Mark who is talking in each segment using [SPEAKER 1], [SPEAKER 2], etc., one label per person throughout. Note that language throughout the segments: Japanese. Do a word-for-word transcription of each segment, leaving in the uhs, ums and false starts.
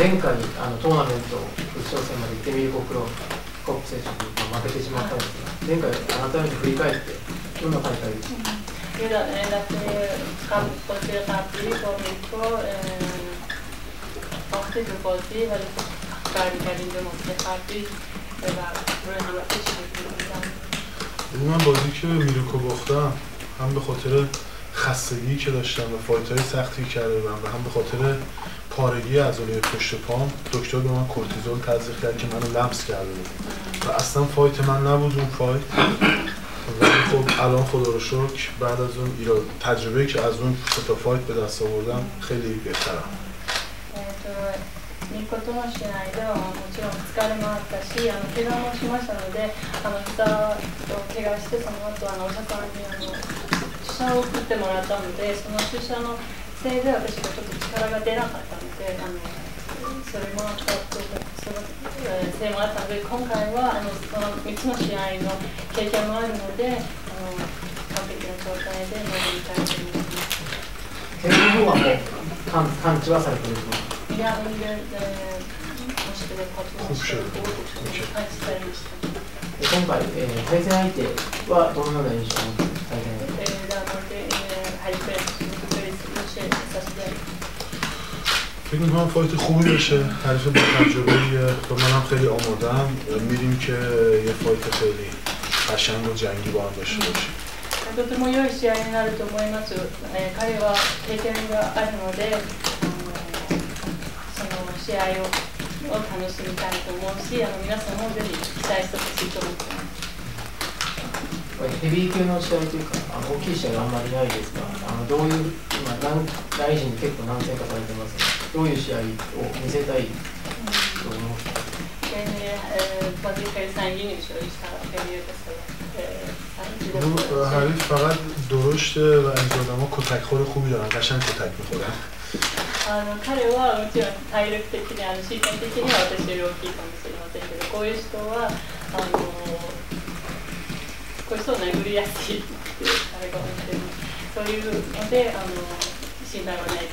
[SPEAKER 1] 前回あのトーナメント決勝戦まで行ってミルコ・クロコップ選手に負けてしまったんですが、前回改めて振り返ってどんな大会でしたか。
[SPEAKER 2] Mira, en la considero Capri con Mirko وقتی که بازی ولی کاری کردیم به متفقی و روی همه پیش
[SPEAKER 3] من بازی که میرکو باختم هم به خاطر خستگی که داشتم و فایت های سختی کرده بودم و هم به خاطر پارگی عضله پشت پام. دکتر به من کورتیزول تزریق کرد که منو لمس کرده بود و اصلا فایت من نبود اون فایت. ولی خب الان خدا رو شکر بعد از اون ایراد تجربه که از اون سه تا فایت به دست آوردم خیلی بهترم.
[SPEAKER 2] ミルコとの試合ではもちろん疲れもあったし、あの怪我もしましたので、あの膝を怪我してその後あのお医者さんにあの注射を打ってもらったので、その注射のせいで私がちょっと力が出なかったので、あのそれもあったとそのせいもあったので、今回はあのそのみっつの試合の経験もあるので、あの完璧な状態で臨みたいと思います。
[SPEAKER 1] 怪我の方はもう完完治はされていると。
[SPEAKER 2] Ja, und wir mussten wir trotzdem einstellen.
[SPEAKER 1] 今回、えー、対戦相手はどのような印象の対戦相手？
[SPEAKER 3] فکر می‌کنم فایت خوبی بشه. حریف با تجربه‌ایه و منم خیلی آماده‌ام. میریم که یه فایت خیلی قشنگ و جنگی با هم داشته باشیم.
[SPEAKER 2] とても良い試合になると思います。彼は経験があるので、その試合を楽しみたいと思うし、あの皆さんもぜひ期待してほしいと思っています。
[SPEAKER 1] ヘビー級の試合というか、あの大きい試合があんまりないですが、あのどういう今ライジンで結構何戦かされてますが、どういう試合を見せたいと思いますか。
[SPEAKER 2] بازی خیلی سنگینی میشه ایستادگی
[SPEAKER 3] حریف فقط درشته و این آدم‌ها کتک خور خوبی دارن، قشنگ کتک می‌خورن.
[SPEAKER 2] あの彼はもちろん体力的にあの身体的には私より大きいかもしれませんけど、こういう人はあのこういう人を殴りやすいっていう彼が思ってるそういうのであの信頼はないです。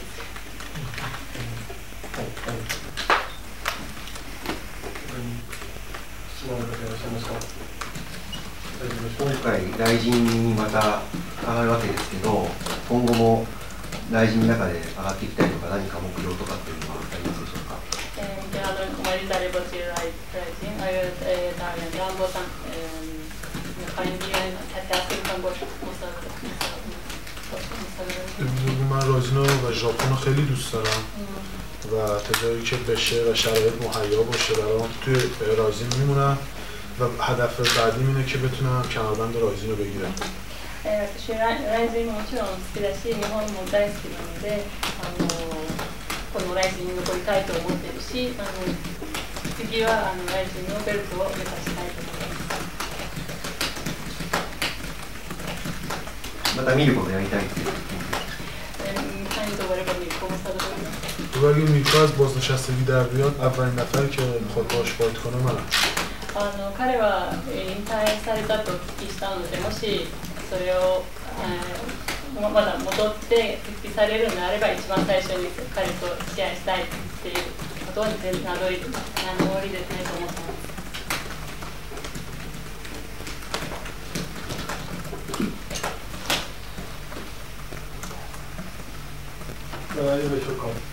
[SPEAKER 2] はいはい。
[SPEAKER 4] 今回、ライジンにまた上がるわけですけど、今後もライジンの中で上がっていきたいとか、何か目標とかっていうのはありますでしょうか。
[SPEAKER 3] من رازینو و ژاپن رو خیلی دوست دارم و تا جایی که بشه و شرایط مهیا باشه برام توی رازین میمونم و هدف بعدیم اینه که بتونم کمربند رازین رو بگیرم.
[SPEAKER 2] 私はライジンももちろん好きだし、日本も大好きなので、あのこのライジンに残りたいと思っているし、あの次はあのライジンのベルトを目指したいと思います。
[SPEAKER 4] また見ることやりたいっていう。
[SPEAKER 3] تو اگه میرکو از بازنشستگی در بیاد اولین نفری که میخواد باهاش فایت کنه منم.
[SPEAKER 2] あの彼は引退されたとお聞きしたので、もしそれを、えー、まだ戻って復帰されるのであれば一番最初に彼と試合したいっていうことに名乗り名乗り出たいと思ってます。
[SPEAKER 1] 大丈夫でしょうか。